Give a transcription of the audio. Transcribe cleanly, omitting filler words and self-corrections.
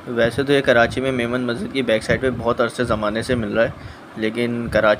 वैसे तो ये कराची में मेमन मस्जिद की बैक साइड पे बहुत अरसे ज़माने से मिल रहा है, लेकिन कराची